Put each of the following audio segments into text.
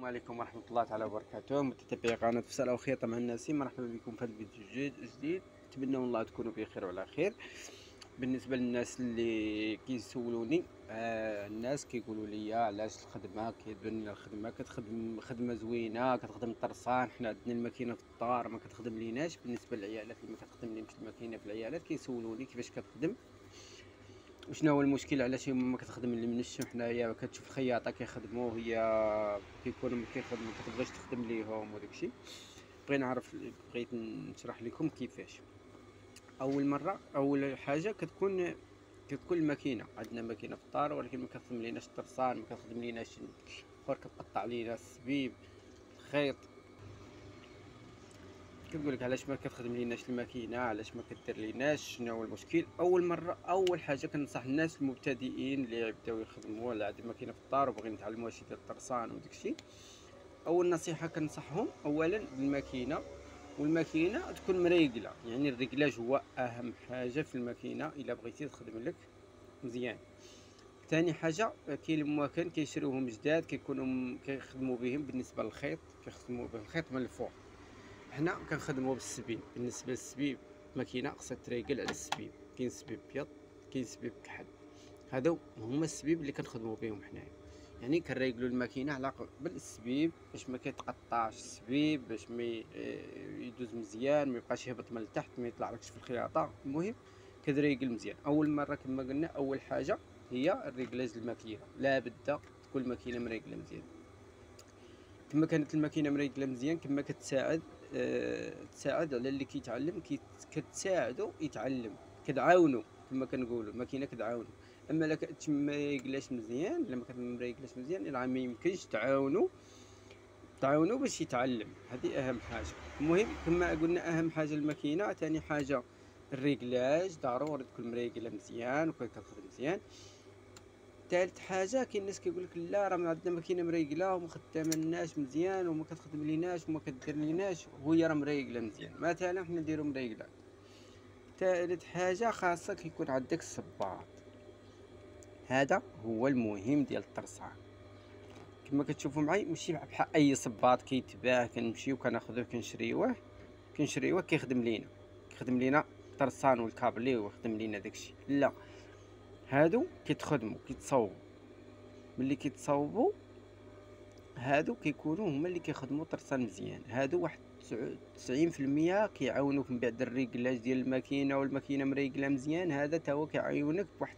السلام عليكم ورحمة الله تعالى وبركاته، متتبعي قناة فسالة وخياطة مع الناس. مرحبا بكم في هذا الفيديو جديد. نتمنى من الله تكونوا بخير وعلى خير. بالنسبة للناس اللي كيسولوني، الناس كيقولوا لي علاش الخدمة كيبان لنا الخدمة كتخدم خدمة زوينة، كتخدم طرسان، حنا عندنا الماكينة في الدار ما كتخدم ليناش. بالنسبة للعيالات اللي ما كتخدم لهمش الماكينة في العيالات كيسولوني كيفاش كتخدم وشنو هو المشكل، علاش هي ما كتخدم اللي من الشم. حنايا كتشوف الخياطه كيخدموا، هي كيكونوا ما كيخدموا ما كتبغيش تخدم ليهم وداكشي. بغيت نشرح لكم كيفاش. اول مره اول حاجه كتكون الماكينه، عندنا ماكينه في الدار ولكن ما كتخدم ليناش الطرسان، ما كتخدم ليناش الاخر، كتقطع لينا السبيب، الخيط. كنقول لك علاش ما كتخدم ليناش الماكينه، علاش ما كدير ليناش، شنو هو المشكل. اول حاجه كنصح الناس المبتدئين اللي يبداو يخدموا ولا عندهم ماكينه في الدار وباغيين يتعلموا شي ديال الطرسان وداكشي. اول نصيحه كنصحهم اولا بالماكينه، والماكينه تكون مريقله، يعني الريقلاج هو اهم حاجه في الماكينه الا بغيتي تخدم لك مزيان. ثاني حاجه كاين المواكن كيشريوهم جداد كيكونوا كيخدموا بهم. بالنسبه للخيط كيخدموا بالخيط من الفوق، حنا كنخدموا بالسبيب. بالنسبه للسبيب الماكينه خصها تريقل على السبيب. كاين سبيب ابيض، كاين سبيب كحل، هادو هما السبيب اللي كنخدموا بهم حنايا. يعني كنريقلوا الماكينه على قبل السبيب باش ما كيتقطعش السبيب، باش ما يدوز مزيان، ما يبقاش يهبط من التحت، ما يطلعلكش في الخياطه. المهم كتريقل مزيان اول مره. كما قلنا اول حاجه هي الريقلاج الماكينه، لا بد تكون الماكينه مريقله مزيان. كما كانت الماكينه مريقله مزيان كما كتساعد، تساعد على اللي كيتعلم، كتساعدو يتعلم، كتعاونو. كما كنقولوا الماكينه كتعاونو. اما لا كانت مريقلاش مزيان، لما كانت مريقلاش مزيان راه ما يمكنش تعاونو باش يتعلم. هذه اهم حاجه. المهم كما قلنا اهم حاجه الماكينه. ثاني حاجه الريقلاج، ضروري تكون مريقله مزيان وكتخدم مزيان. ثالث حاجه كاين الناس كيقول لك لا راه عندنا ماكينه مريقله وما خدامناش مزيان وما كتخدم ليناش وما كدير ليناش، وهي راه مريقله مزيان. مثلا حنا نديرو مريقله. ثالث حاجه خاصك يكون عندك الصباط، هذا هو المهم ديال الطرسان. كما كتشوفوا معايا ماشي بحال اي صباط كيتباع كنمشيو كناخذوه كنشريوه كيخدم لينا الطرسان والكابلي ويخدم لينا داكشي. لا، هادو كيتخدموا كيتصاوبوا. ملي كيتصاوبوا هادو كيكونوا هما اللي كيخدموا طرسان مزيان. هادو واحد 90% كيعاونوك من بعد الريقلاج ديال الماكينه، والماكينه مريقله مزيان، هذا تا هو كيعاونك بواحد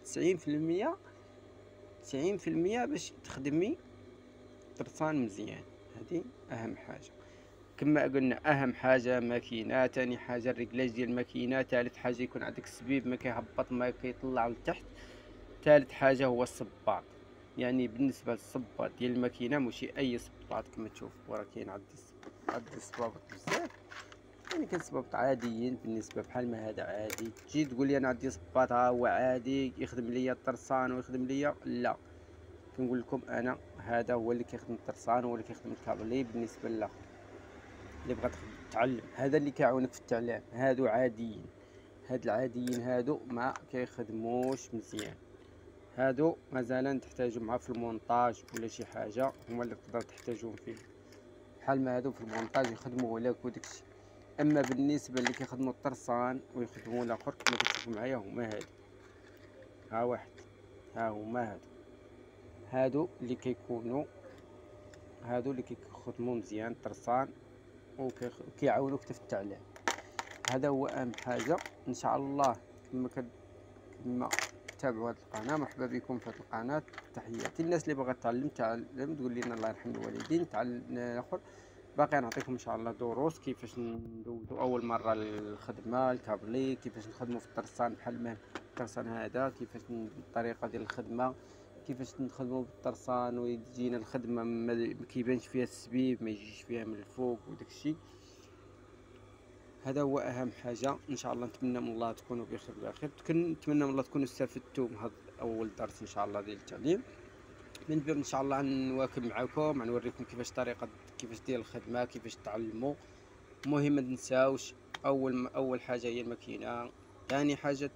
90% باش تخدمي طرسان مزيان. هذه اهم حاجه. كما قلنا اهم حاجه ماكينه، ثاني حاجه الريقلاج ديال الماكينه، ثالث حاجه يكون عندك السبيب ما كيهبط ما كيطلع لتحت، ثالث حاجه هو الصباط. يعني بالنسبه للصباط ديال الماكينه ماشي اي صباط كما تشوفوا، راه كاين عندي الصباط بزاف. يعني كاين صباط عاديين بالنسبه بحال ما هذا عادي. تجي تقول لي انا عندي صباط ها هو عادي يخدم ليا الطرسان ويخدم ليا، لا. كنقول لكم انا هذا هو اللي كيخدم الطرسان، هو اللي كيخدم الكابلي. بالنسبه للاخر اللي بغات تتعلم، هذا اللي كيعاونك في التعليم. هادو عاديين، هاد العاديين هادو ما كيخدموش مزيان. هادو مازال تحتاجوا معاه في المونتاج ولا شي حاجه، هما اللي تقدر تحتاجوهم فيه. بحال ما هادو في المونتاج يخدموا لك وداكشي. اما بالنسبه اللي كيخدموا الطرسان ويخدموا الاخر كما كتشوفوا معايا هما هادو، ها واحد، ها هما هادو اللي كيكونوا، هادو اللي كيخدموا مزيان الطرسان وكيعاونوك في التعليم. هذا هو اهم حاجه. ان شاء الله كما تابعوا هذه القناه. مرحبا بكم في هذه القناه. تحياتي الناس اللي باغا تعلم تقول لنا الله يرحم الوالدين تعلم الاخر. باقي نعطيكم ان شاء الله دروس كيفاش ندوزو اول مره الخدمه الكابلي، كيفاش نخدموا في الطرسان بحال ما الطرسان هذا، كيفاش الطريقه ديال الخدمه، كيفاش نخدموا بالطرسان ويجينا الخدمه ما كيبانش فيها السبيب، ما يجيش فيها من الفوق وداكشي. هذا هو اهم حاجه. ان شاء الله نتمنى من الله تكونوا بخير وعلى خير، نتمنى من الله تكونوا استفدتوا من هذا اول درس ان شاء الله ديال التعليم. من بعد ان شاء الله نواكب معكم، نوريكم كيفاش طريقه كيفاش ديال الخدمه، كيفاش تعلموا. المهم ما تنساوش اول حاجه هي الماكينه. ثاني حاجه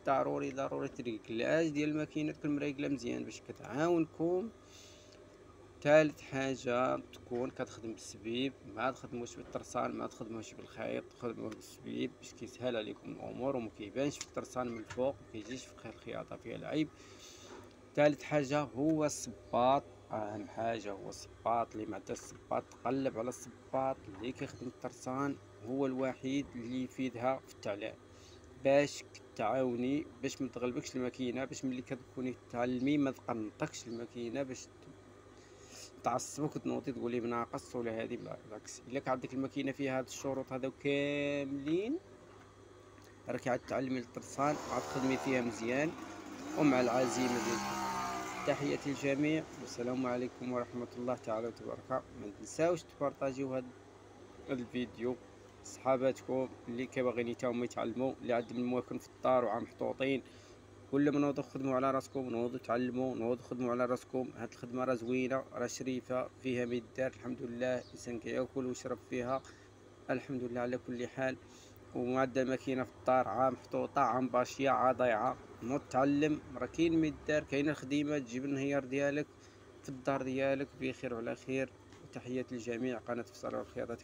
ضروري الريقلاج ديال الماكينه تكون مريقله مزيان باش كتعاونكم ثالث حاجة تكون كتخدم بالسبيب، ما تخدموش بالترسان، ما تخدموش بالخيط، تخدموه بالسبيب باش كيسهل عليكم الامور وما كيبانش في الترسان من الفوق، ما كيجيش في الخياطة فيها العيب. ثالث حاجة هو الصباط، أهم حاجة هو الصباط. اللي ما عندهاش الصباط تقلب على الصباط اللي كيخدم الترسان، هو الوحيد اللي يفيدها في التعلام، باش تعاوني باش ما تغلبكش الماكينة، باش ملي كتكوني تعلمي ما تقنطكش الماكينة، باش تعصبك وتنوضي تقولي بناقص ولا هادي بالعكس. الا كان عندك الماكينة فيها هاد الشروط هذو كاملين، راكي عاد تعلمي الترسان وعاد تخدمي فيها مزيان ومع العزيمة ديالك. تحياتي للجميع والسلام عليكم ورحمة الله تعالى وبركاته. ما تنساوش تبارطاجيو هذا الفيديو صحاباتكم اللي كيباغيين تاهما يتعلموا، اللي عندهم المواكن في الدار وعا محطوطين. كل ما نوضوا خدموا على راسكم، نوضوا تعلموا، نوضوا خدموا على راسكم. هاد الخدمه راه زوينه، راه شريفه، فيها ما يدار الحمد لله، الانسان كياكل ويشرب فيها الحمد لله على كل حال. ومعدة الماكينه في الدار عا محطوطه عا مباشيه عا ضايعه، نوض تعلم، راه كاين ما يدار، كاينه الخديمه تجيب النهيار ديالك في الدار ديالك بخير وعلى خير. وتحياتي للجميع. قناه فصل والخياطات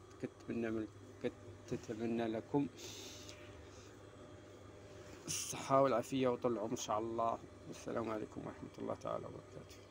كتتمنى لكم الصحة والعافية وطول العمر إن شاء الله. والسلام عليكم ورحمة الله تعالى وبركاته.